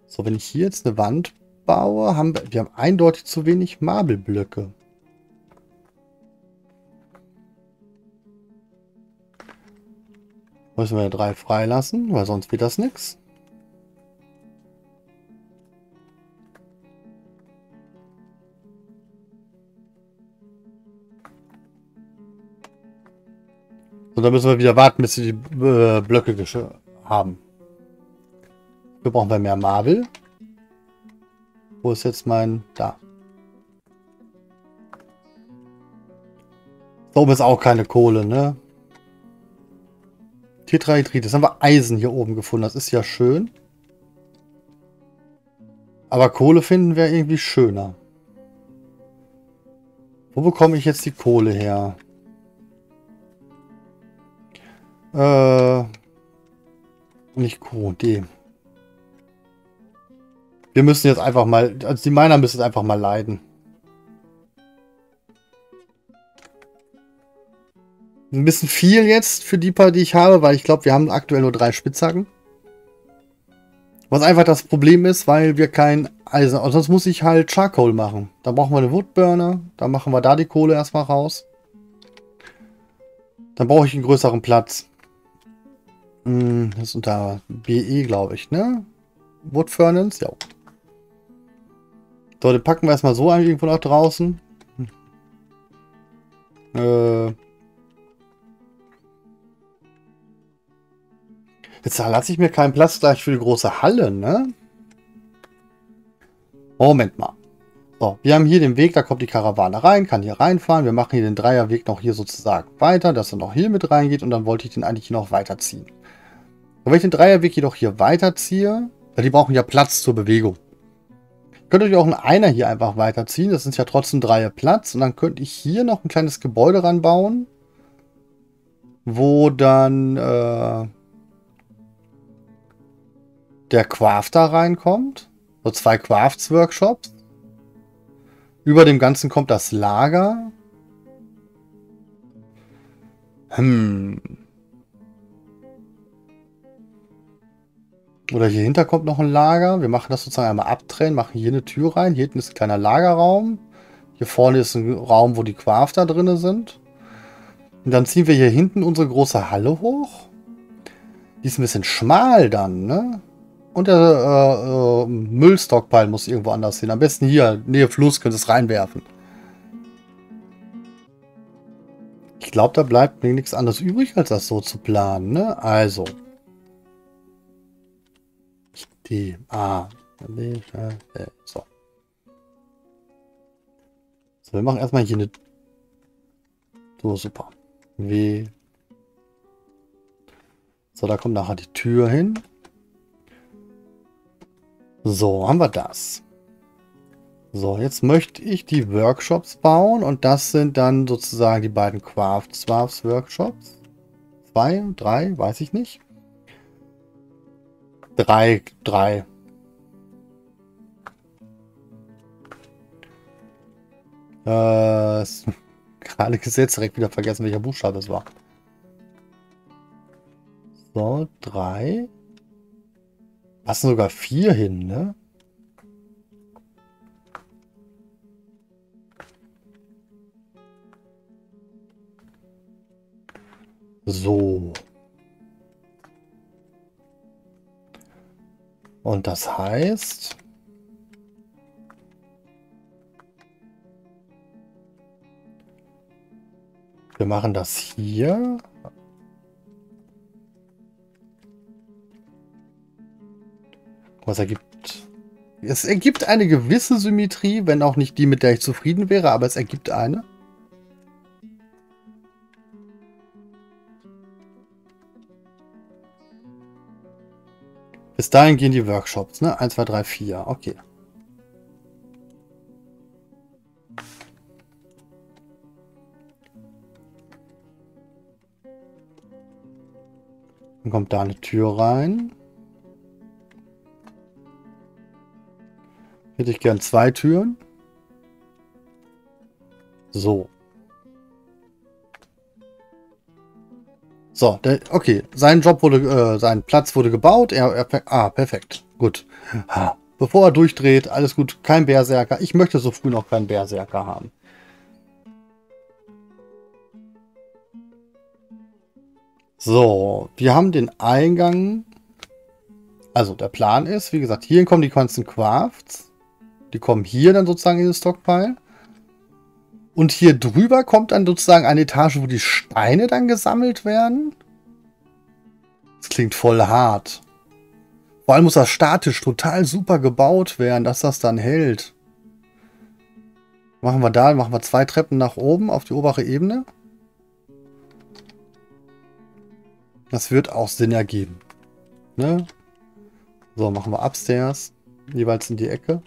So, wenn ich hier jetzt eine Wand baue, haben wir haben eindeutig zu wenig Marble-Blöcke. Müssen wir 3 freilassen, weil sonst wird das nichts. Und dann müssen wir wieder warten, bis wir die Blöcke haben. Wir brauchen mehr Marble. Wo ist jetzt mein... Da. Da oben ist auch keine Kohle, ne? Tetrahydrid. Jetzt haben wir Eisen hier oben gefunden. Das ist ja schön. Aber Kohle finden wir irgendwie schöner. Wo bekomme ich jetzt die Kohle her? Nicht QD. Wir müssen jetzt einfach mal... Also die Miner müssen einfach mal leiden. Ein bisschen viel jetzt für die paar, die ich habe, weil ich glaube, wir haben aktuell nur 3 Spitzhacken. Was einfach das Problem ist, weil wir kein Eisen... Sonst muss ich halt Charcoal machen. Dann brauchen wir eine Woodburner. Dann machen wir da die Kohle erstmal raus. Dann brauche ich einen größeren Platz. Das ist unter BE, glaube ich, ne? Wood Furnace, ja. So, den packen wir erstmal so irgendwo nach draußen. Jetzt lasse ich mir keinen Platz gleich für die große Halle, ne? Moment mal. So, wir haben hier den Weg, da kommt die Karawane rein, kann hier reinfahren. Wir machen hier den Dreierweg noch hier sozusagen weiter, dass er noch hier mit reingeht und dann wollte ich den eigentlich hier noch weiterziehen. Und wenn ich den Dreierweg jedoch hier weiterziehe, weil die brauchen ja Platz zur Bewegung. Könnt ihr auch einen Einer hier einfach weiterziehen, das sind ja trotzdem 3 Platz und dann könnte ich hier noch ein kleines Gebäude ranbauen, wo dann der Crafter reinkommt. So 2 Crafts-Workshops. Über dem Ganzen kommt das Lager. Oder hier hinter kommt noch ein Lager. Wir machen das sozusagen einmal abtrennen, machen hier eine Tür rein. Hier hinten ist ein kleiner Lagerraum. Hier vorne ist ein Raum, wo die Crafter drin sind. Und dann ziehen wir hier hinten unsere große Halle hoch. Die ist ein bisschen schmal dann, ne? Und der Müllstockpile muss irgendwo anders hin. Am besten hier, Nähe Fluss, könnt ihr es reinwerfen. Ich glaube, da bleibt mir nichts anderes übrig, als das so zu planen, ne? Also. Die A. So. So, wir machen erstmal hier eine... So, super. W. So, da kommt nachher die Tür hin. So, haben wir das. So, jetzt möchte ich die Workshops bauen und das sind dann sozusagen die beiden Crafts Workshops. 2, 3, weiß ich nicht. 3. Gerade gesetzt, direkt wieder vergessen, welcher Buchstabe es war. So, 3. Passen sogar 4 hin, ne? So. Und das heißt... Wir machen das hier. Was ergibt... Es ergibt eine gewisse Symmetrie, wenn auch nicht die, mit der ich zufrieden wäre, aber es ergibt eine. Bis dahin gehen die Workshops, ne? 1, 2, 3, 4. Okay. Dann kommt da eine Tür rein. Hätte ich gern 2 Türen. So. So, okay. Sein Job wurde, sein Platz wurde gebaut. Ah, perfekt. Gut. bevor er durchdreht, alles gut, kein Berserker. Ich möchte so früh noch keinen Berserker haben. So, wir haben den Eingang. Also der Plan ist, wie gesagt, hierhin kommen die ganzen Crafts. Die kommen hier dann sozusagen in den Stockpile. Und hier drüber kommt dann sozusagen eine Etage, wo die Steine dann gesammelt werden. Das klingt voll hart. Vor allem muss das statisch total super gebaut werden, dass das dann hält. Machen wir 2 Treppen nach oben auf die obere Ebene. Das wird auch Sinn ergeben. Ne? So, machen wir upstairs. Jeweils in die Ecke.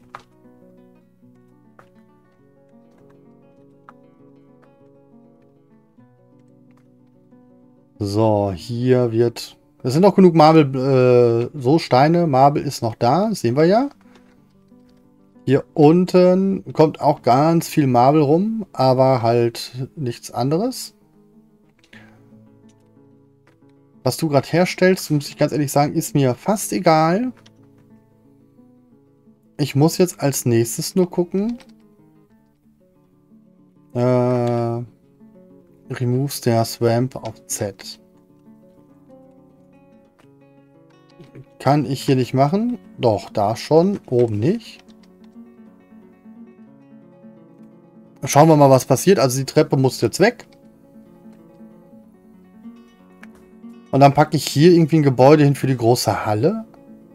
So, hier wird... Es sind noch genug Marble, so Steine. Marble ist noch da, das sehen wir ja. Hier unten kommt auch ganz viel Marble rum, aber halt nichts anderes. Was du gerade herstellst, muss ich ganz ehrlich sagen, ist mir fast egal. Ich muss jetzt als nächstes nur gucken. Remove der Swamp auf Z. Kann ich hier nicht machen? Doch, da schon. Oben nicht. Schauen wir mal, was passiert. Also die Treppe muss jetzt weg. Und dann packe ich hier irgendwie ein Gebäude hin für die große Halle.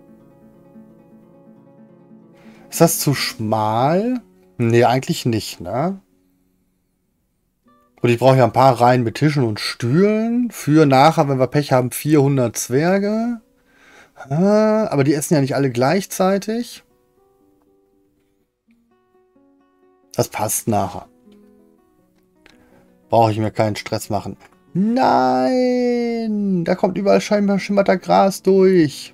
Ist das zu schmal? Nee, eigentlich nicht, ne? Und ich brauche ja ein paar Reihen mit Tischen und Stühlen. Für nachher, wenn wir Pech haben, 400 Zwerge. Aber die essen ja nicht alle gleichzeitig. Das passt nachher. Brauche ich mir keinen Stress machen. Nein! Da kommt überall scheinbar schimmerter Gras durch.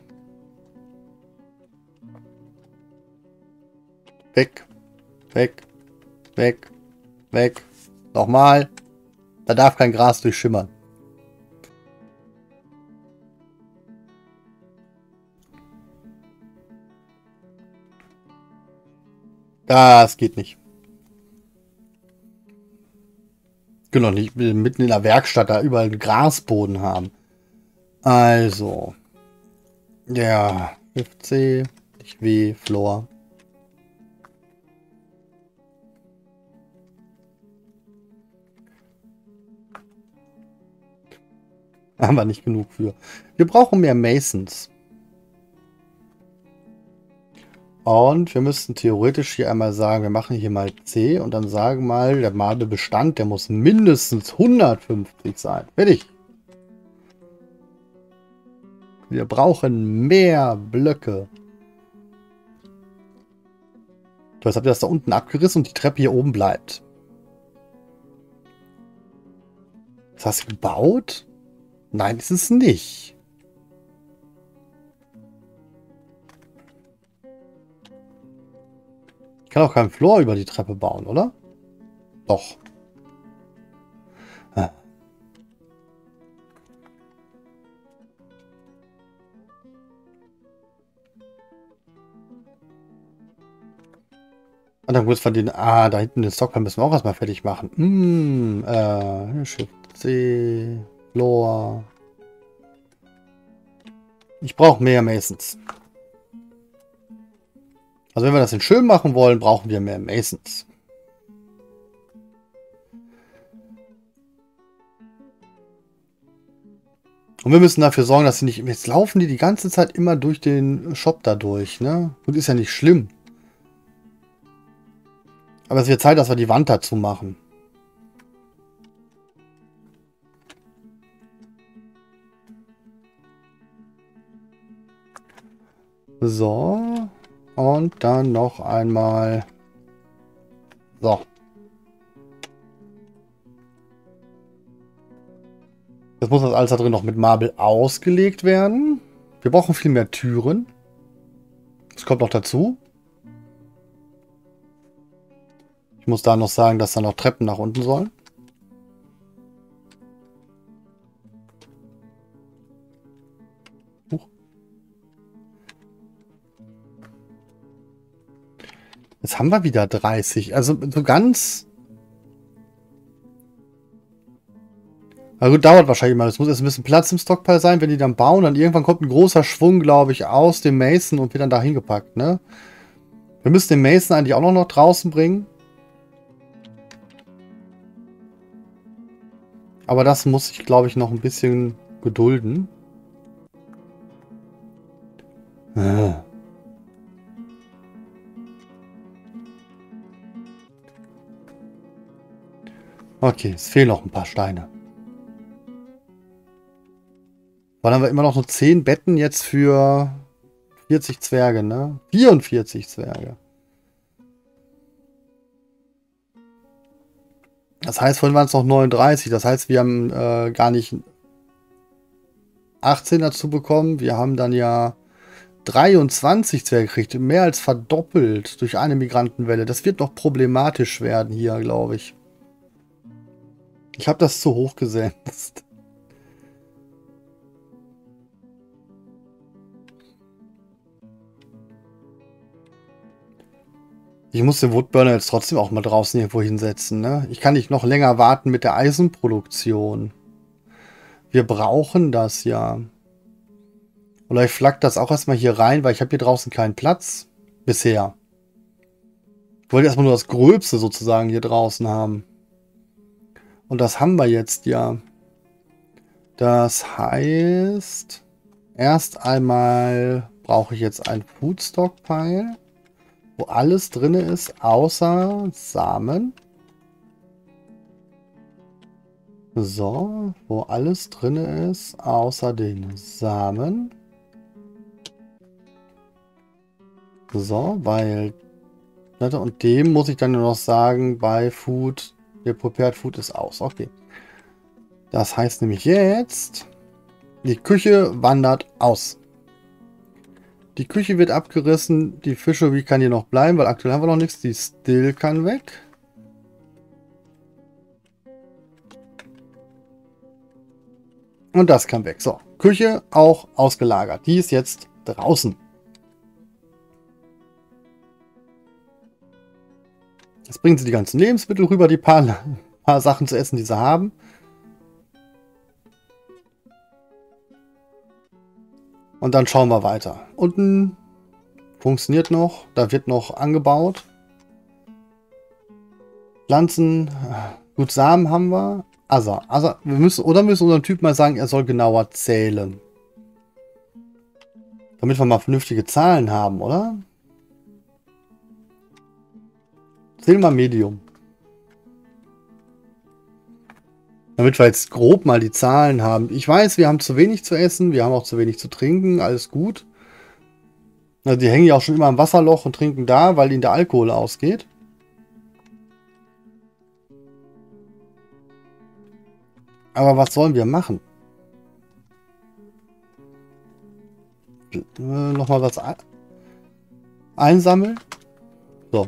Weg. Weg. Weg. Weg. Nochmal. Da darf kein Gras durchschimmern. Das geht nicht. Genau, nicht mitten in der Werkstatt da überall einen Grasboden haben. Also. Ja. FC. Nicht W. Floor. Haben wir nicht genug für. Wir brauchen mehr Masons. Und wir müssten theoretisch hier einmal sagen, wir machen hier mal C und dann sagen mal, der Marble-Bestand, der muss mindestens 150 sein. Fertig. Wir brauchen mehr Blöcke. Du hast das da unten abgerissen und die Treppe hier oben bleibt. Das hast du gebaut? Nein, ist es nicht. Ich kann auch keinen Floor über die Treppe bauen, oder? Doch. Ah. Und dann muss man den... Ah, da hinten den Stockpile müssen wir auch erstmal fertig machen. Shift C, Floor. Ich brauche mehr Masons. Also wenn wir das denn schön machen wollen, brauchen wir mehr Masons. Und wir müssen dafür sorgen, dass sie nicht... Jetzt laufen die ganze Zeit immer durch den Shop da durch, ne? Und ist ja nicht schlimm. Aber es wird Zeit, dass wir die Wand dazu machen. So. Und dann noch einmal. So. Jetzt muss das alles da drin noch mit Marble ausgelegt werden. Wir brauchen viel mehr Türen. Das kommt noch dazu. Ich muss da noch sagen, dass da noch Treppen nach unten sollen. Jetzt haben wir wieder 30. Also so ganz... Na gut, dauert wahrscheinlich mal. Es muss erst ein bisschen Platz im Stockpile sein, wenn die dann bauen. Dann irgendwann kommt ein großer Schwung, glaube ich, aus dem Mason und wird dann da hingepackt, ne? Wir müssen den Mason eigentlich auch noch draußen bringen. Aber das muss ich, glaube ich, noch ein bisschen gedulden. Ah. Okay, es fehlen noch ein paar Steine. Weil haben wir immer noch nur 10 Betten jetzt für 40 Zwerge, ne? 44 Zwerge. Das heißt, vorhin waren es noch 39. Das heißt, wir haben gar nicht 18 dazu bekommen. Wir haben dann ja 23 Zwerge gekriegt. Mehr als verdoppelt durch eine Migrantenwelle. Das wird noch problematisch werden hier, glaube ich. Ich habe das zu hoch gesetzt. Ich muss den Woodburner jetzt trotzdem auch mal draußen irgendwo hinsetzen, ne? Ich kann nicht noch länger warten mit der Eisenproduktion. Wir brauchen das ja. Oder ich flack das auch erstmal hier rein, weil ich habe hier draußen keinen Platz. Bisher. Ich wollte erstmal nur das Gröbste sozusagen hier draußen haben. Und das haben wir jetzt ja. Das heißt, erst einmal brauche ich jetzt ein Food Stockpile, wo alles drin ist, außer Samen. So, wo alles drin ist, außer den Samen. So, weil... Und dem muss ich dann nur noch sagen, bei Food, der Prepared Food ist aus. Okay. Das heißt nämlich jetzt, die Küche wandert aus. Die Küche wird abgerissen. Die Fische, wie kann hier noch bleiben? Weil aktuell haben wir noch nichts. Die Still kann weg. Und das kann weg. So, Küche auch ausgelagert. Die ist jetzt draußen. Jetzt bringen sie die ganzen Lebensmittel rüber, die paar Sachen zu essen, die sie haben. Und dann schauen wir weiter. Unten funktioniert noch. Da wird noch angebaut. Pflanzen. Gut, Samen haben wir. Also wir müssen unserem Typ mal sagen, er soll genauer zählen. Damit wir mal vernünftige Zahlen haben, oder? Zähl mal Medium. Damit wir jetzt grob mal die Zahlen haben. Ich weiß, wir haben zu wenig zu essen, wir haben auch zu wenig zu trinken, alles gut. Also die hängen ja auch schon immer im Wasserloch und trinken da, weil ihnen der Alkohol ausgeht. Aber was sollen wir machen? Nochmal was einsammeln. So.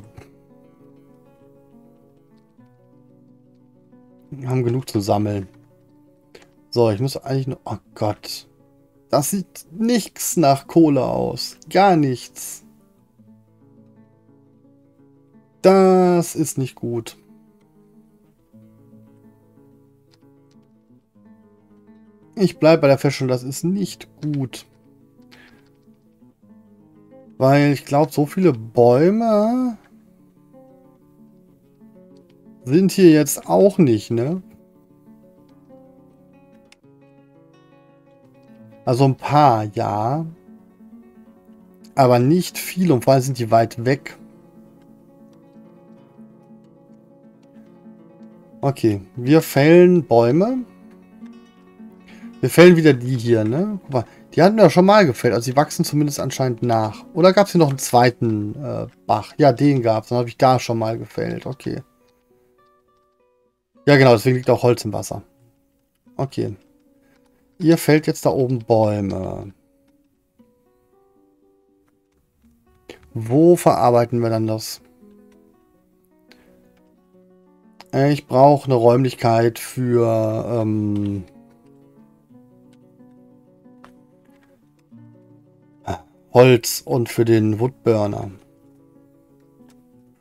Wir haben genug zu sammeln. So, ich muss eigentlich nur... Oh Gott. Das sieht nichts nach Kohle aus. Gar nichts. Das ist nicht gut. Ich bleibe bei der Feststellung, das ist nicht gut. Weil ich glaube, so viele Bäume sind hier jetzt auch nicht, ne? Also ein paar, ja. Aber nicht viel und vor allem sind die weit weg. Okay, wir fällen Bäume. Wir fällen wieder die hier, ne? Guck mal, die hatten wir ja schon mal gefällt. Also die wachsen zumindest anscheinend nach. Oder gab es hier noch einen zweiten Bach? Ja, den gab es. Dann habe ich da schon mal gefällt. Okay. Ja, genau. Deswegen liegt auch Holz im Wasser. Okay. Ihr fällt jetzt da oben Bäume. Wo verarbeiten wir dann das? Ich brauche eine Räumlichkeit für... Holz und für den Woodburner.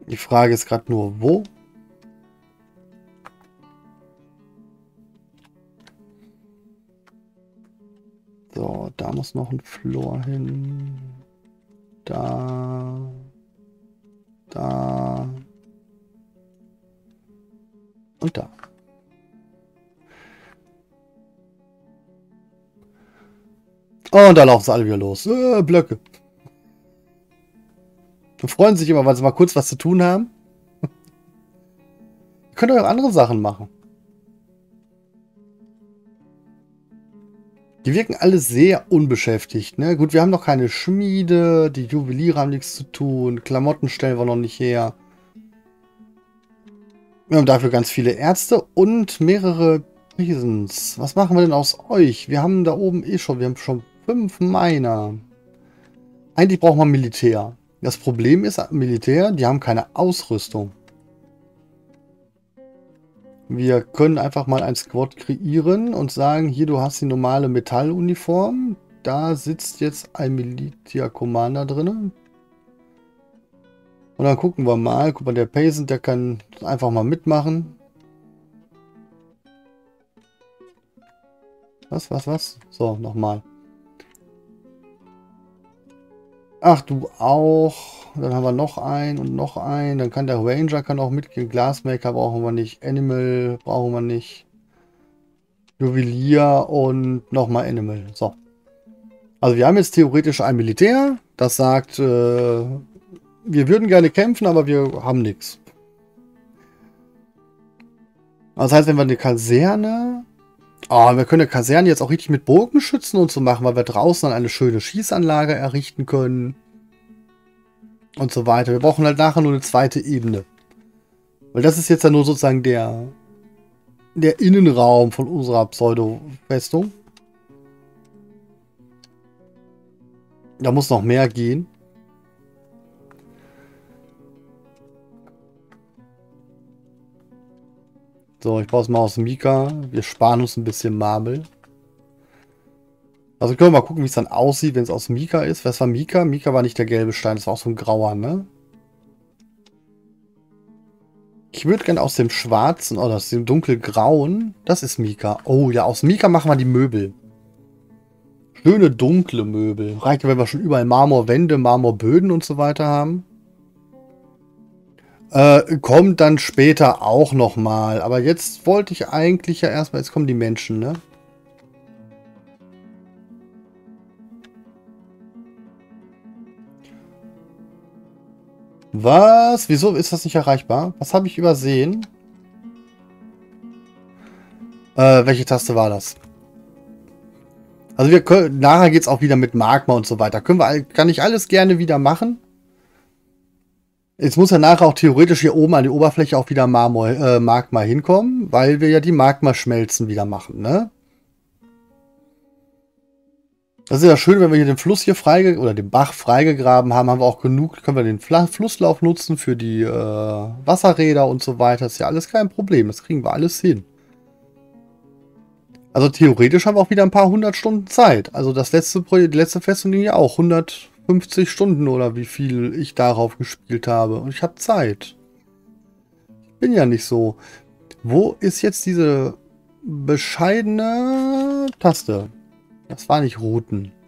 Die Frage ist gerade nur, wo? So, da muss noch ein Floor hin. Da. Da. Und da. Und da laufen sie alle wieder los. Blöcke. Die freuen sich immer, weil sie mal kurz was zu tun haben. Ihr könnt auch andere Sachen machen. Die wirken alle sehr unbeschäftigt. Ne? Gut, wir haben noch keine Schmiede. Die Juweliere haben nichts zu tun. Klamotten stellen wir noch nicht her. Wir haben dafür ganz viele Ärzte und mehrere Prisons. Was machen wir denn aus euch? Wir haben da oben wir haben schon 5 Miner. Eigentlich braucht man Militär. Das Problem ist, Militär, die haben keine Ausrüstung. Wir können einfach mal ein Squad kreieren und sagen, hier, du hast die normale Metalluniform. Da sitzt jetzt ein Militia Commander drin. Und dann gucken wir mal. Guck mal, der Peasant, der kann einfach mal mitmachen. Was? So, nochmal. Ach, du auch. Dann haben wir noch einen und noch einen. Dann kann der Ranger auch mitgehen. Glassmaker brauchen wir nicht. Animal brauchen wir nicht. Juwelier und nochmal Animal. So. Also wir haben jetzt theoretisch ein Militär, das sagt, wir würden gerne kämpfen, aber wir haben nichts. Das heißt, wenn wir eine Kaserne... Oh, wir können eine Kaserne jetzt auch richtig mit Bogenschützen und so machen, weil wir draußen dann eine schöne Schießanlage errichten können. Und so weiter. Wir brauchen halt nachher nur eine zweite Ebene. Weil das ist jetzt ja nur sozusagen der Innenraum von unserer Pseudo-Festung. Da muss noch mehr gehen. So, ich baue es mal aus Mika. Wir sparen uns ein bisschen Marble. Also können wir mal gucken, wie es dann aussieht, wenn es aus Mika ist. Was war Mika? Mika war nicht der gelbe Stein, das war auch so ein grauer, ne? Ich würde gerne aus dem schwarzen oder aus dem dunkelgrauen, das ist Mika. Oh ja, aus Mika machen wir die Möbel. Schöne dunkle Möbel. Reicht, wenn wir schon überall Marmorwände, Marmorböden und so weiter haben. Kommt dann später auch nochmal. Aber jetzt wollte ich eigentlich ja erstmal, jetzt kommen die Menschen, ne? Was? Wieso ist das nicht erreichbar? Was habe ich übersehen? Welche Taste war das? Also wir können, nachher geht es auch wieder mit Magma und so weiter. Kann ich alles gerne wieder machen. Jetzt muss ja nachher auch theoretisch hier oben an die Oberfläche auch wieder Magma hinkommen, weil wir ja die Magma-Schmelzen wieder machen, ne? Das ist ja schön, wenn wir hier den Fluss hier oder den Bach freigegraben haben, haben wir auch genug, können wir den Flusslauf nutzen für die Wasserräder und so weiter. Das ist ja alles kein Problem, das kriegen wir alles hin. Also theoretisch haben wir auch wieder ein paar 100 Stunden Zeit. Also das letzte Projekt, die letzte Festung ging ja auch 150 Stunden oder wie viel ich darauf gespielt habe. Und ich habe Zeit. Ich bin ja nicht so. Wo ist jetzt diese bescheidene Taste? Das war nicht Routen.